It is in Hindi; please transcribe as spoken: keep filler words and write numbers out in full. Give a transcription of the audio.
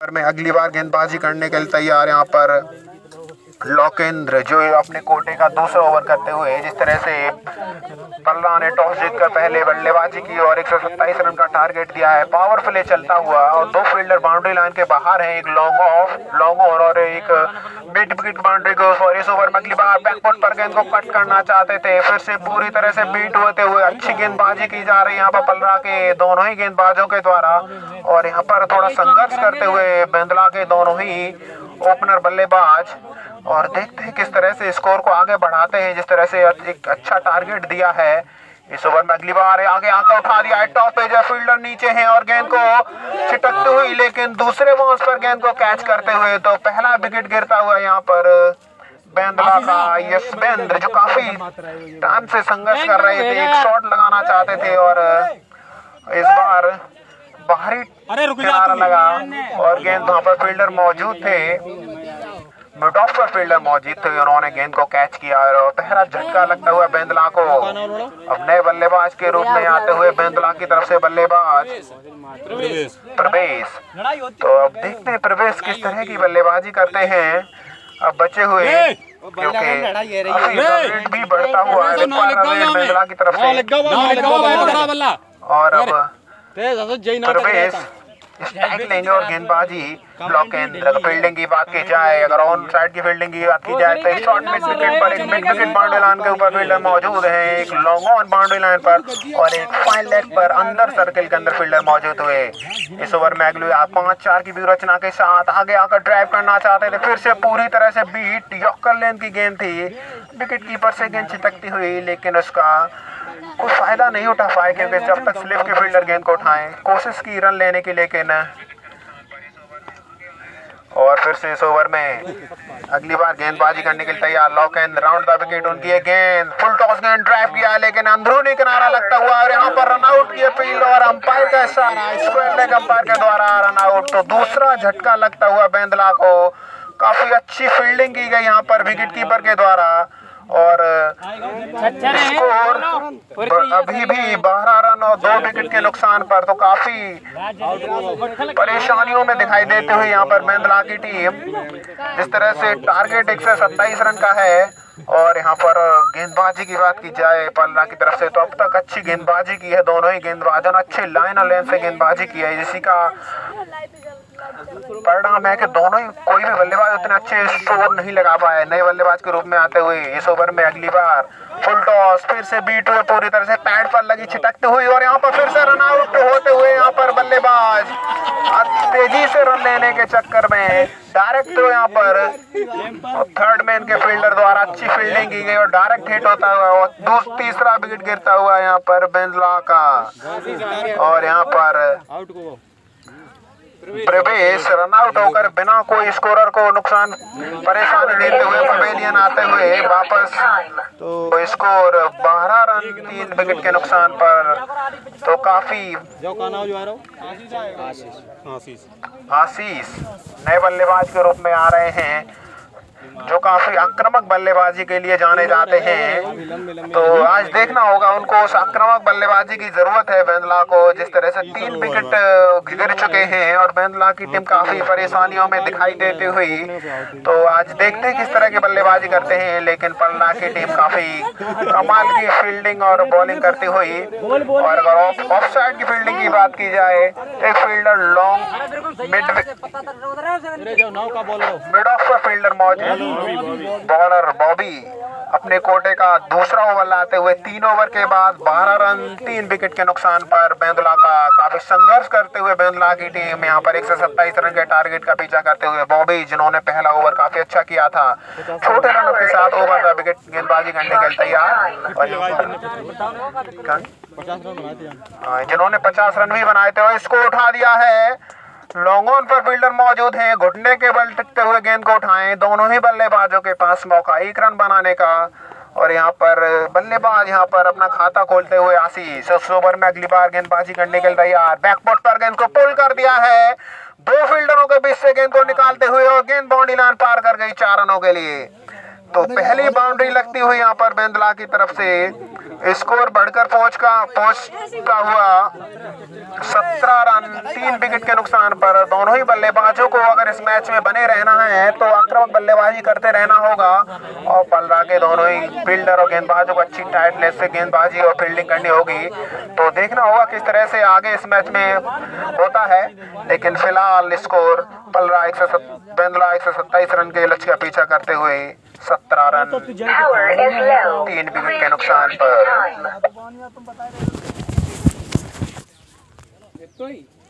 में अगली बार गेंदबाजी करने के लिए तैयार यहाँ पर लोकेंद्र, जो अपने कोटे का दूसरा ओवर करते हुए जिस तरह से पल्ला ने टॉस जीतकर पहले बल्लेबाजी की और एक सौ सत्ताईस रन का टारगेट दिया है। पावर प्ले चलता हुआ और दो फील्डर बाउंड्री लाइन के बाहर हैं, एक लॉन्ग ऑफ लॉन्ग ओवर और एक मिड विकेट बाउंड्री को। और इस ओवर में अगली बार बैकफुट पर गेंद को कट करना चाहते थे, फिर से पूरी तरह से बीट होते हुए अच्छी गेंदबाजी की जा रही है यहाँ पर पलरा के दोनों ही गेंदबाजों के द्वारा। और यहाँ पर थोड़ा संघर्ष करते हुए बेंदला के दोनों ही ओपनर बल्लेबाज, और देखते हैं किस तरह से स्कोर को आगे बढ़ाते हैं। जिस तरह से एक अच्छा टारगेट दिया है इस ओवर में, अगली बार आगे आकर उठा दिया है, टॉप पे जो फील्डर नीचे हैं और गेंद को छिटकते हुए, लेकिन दूसरे बाउंस पर गेंद को कैच करते हुए तो पहला विकेट गिरता हुआ यहाँ पर बेंदला का यशवेंद्र, जो काफी टाइम से संघर्ष कर रहे थे, एक शॉट लगाना चाहते थे और इस बार बाहरी किनारा लगा और गेंद वहां पर फील्डर मौजूद थे, मिड ऑफ पर फील्डर मौजूद थे, उन्होंने गेंद को कैच किया और पहला झटका लगता हुआ बेंदला को। अब नए बल्लेबाज के रूप में आते हुए बेंदला की तरफ से बल्लेबाज प्रवेश, तो अब देखते हैं प्रवेश किस तरह की बल्लेबाजी करते हैं। अब बचे हुए क्योंकि भी बढ़ता हुआ है बेंदला की तरफ से, और अब प्रवेश स्ट्राइक लेंगे और गेंदबाजी लोकेंद्र। फील्डिंग की बात की जाए, अगर ऑन साइड की फील्डिंग की बात की जाए तो शॉर्ट मिड विकेट पर एक मिड विकेट बाउंड्री लाइन के ऊपर फील्डर मौजूद है, एक लॉन्ग ऑन बाउंड्री लाइन पर और एक फाइन लेग पर अंदर सर्कल के अंदर फील्डर मौजूद हुए। इस ओवर में अगले आप पांच चार की व्यूहरचना के साथ आगे आकर ड्राइव करना चाहते थे, फिर से पूरी तरह से बीट यॉर्कर लेंथ की गेंद थी, विकेट कीपर से गेंद छिटकती हुई, लेकिन उसका कुछ फायदा नहीं उठा पाए क्योंकि जब तक स्लिप के फील्डर गेंद को उठाएं, कोशिश की रन लेने की, लेकिन और फिर से इस ओवर में अगली बार गेंदबाजी करने के लिए तैयार लोकेंद्र, राउंड द विकेट उनकी है गेंद, फुल टॉस गेंद ड्राइव किया लेकिन अंदरूनी किनारा लगता हुआ और यहाँ पर रन आउट किया फील्ड और अंपायर का इशारा, स्क्वायर लेग अंपायर के द्वारा रन आउट। तो दूसरा झटका लगता हुआ बेंदला को, काफी अच्छी फील्डिंग की गई यहाँ पर विकेट कीपर के द्वारा और स्कोर अभी भी बारह रन और दो विकेट के नुकसान पर, तो काफी परेशानियों में दिखाई देते हुए यहाँ पर बेंदला की टीम। जिस तरह से टारगेट एक सौ सत्ताईस रन का है और यहाँ पर गेंदबाजी की बात की जाए पलरा की तरफ से तो अब तक अच्छी गेंदबाजी की है, दोनों ही गेंदबाजों ने अच्छे लाइन और लेंथ से गेंदबाजी की है, जिसी का परिणाम है कि दोनों ही कोई भी बल्लेबाज उतने अच्छे स्कोर नहीं लगा पाए। नए बल्लेबाज के रूप में आते हुए इस ओवर में अगली बार फुल टॉस, फिर से बीट हुए पूरी तरह से पैड पर लगी छिटकते हुई और यहाँ पर फिर से रन आउट होते हुए यहाँ पर बल्लेबाज तेजी से रन लेने के चक्कर में डायरेक्ट तो यहाँ पर थर्ड मैन के फील्डर द्वारा अच्छी फील्डिंग की गई और डायरेक्ट हिट होता हुआ और दूसरा तीसरा विकेट गिरता हुआ यहाँ पर बेंदला का और यहाँ पर प्रवेश रन आउट होकर बिना कोई स्कोरर को नुकसान परेशानी देते हुए पवेलियन आते हुए वापस, तो स्कोर बारह रन तीन विकेट के नुकसान पर, तो काफी आशीष नए बल्लेबाज के रूप में आ रहे हैं जो काफी आक्रामक बल्लेबाजी के लिए जाने जाते हैं। तो आज देखना होगा उनको, उस आक्रामक बल्लेबाजी की जरूरत है बेंदला को। जिस तरह से तीन विकेट गिर चुके हैं और बेंदला की टीम काफी परेशानियों में दिखाई देती हुई, तो आज देखते हैं किस तरह की बल्लेबाजी करते हैं। लेकिन पलना की टीम काफी कमाल की फील्डिंग और बॉलिंग करती हुई, और अगर ऑफ साइड की फील्डिंग की बात की जाए एक fielder long mid mid off का फील्डर मौजूद, बॉलर बॉबी अपने कोटे का दूसरा ओवर लाते हुए तीन ओवर के बाद बारह रन तीन विकेट के नुकसान पर बेंदला का काफी संघर्ष करते हुए बेंदला की टीम यहाँ पर एक सौ सत्ताईस रन के टारगेट का पीछा करते हुए बॉबी, जिन्होंने पहला ओवर काफी अच्छा किया था, छोटे रनों के साथ ओवर का विकेट गेंदबाजी करने के लिए तैयार, और जिन्होंने पचास रन भी बनाए थे और इसको उठा दिया है। लॉन्ग ऑन पर फील्डर मौजूद हैं, घुटने के बल टिकते हुए गेंद को उठाएं, दोनों ही बल्लेबाजों के पास मौका एक रन बनाने का, और यहाँ पर बल्लेबाज यहाँ पर अपना खाता खोलते हुए आशीष उस ओवर में अगली बार गेंदबाजी करने के लिए तैयार, बैकफुट पर गेंद को पुल कर दिया है, दो फील्डरों के बीच से गेंद को निकालते हुए और गेंद बाउंड्री लाइन पार कर गई चार रनों के लिए। तो पहली बाउंड्री लगती हुई यहाँ पर बेंदला की तरफ से स्कोर बढ़कर पहुंच का पहुंचता हुआ सत्रह रन तीन विकेट के नुकसान पर। दोनों ही बल्लेबाजों को अगर इस मैच में बने रहना है तो आक्रामक बल्लेबाजी करते रहना होगा और पलरा के दोनों ही फील्डर और गेंदबाजों को अच्छी टाइटनेस से गेंदबाजी और फील्डिंग करनी होगी। तो देखना होगा किस तरह से आगे इस मैच में होता है। लेकिन फिलहाल स्कोर पलरा एक सौ बेंदला एक सौ सत्ताईस रन के लक्ष्य का पीछा करते हुए सत्रह रन तीन विकेट के नुकसान पर।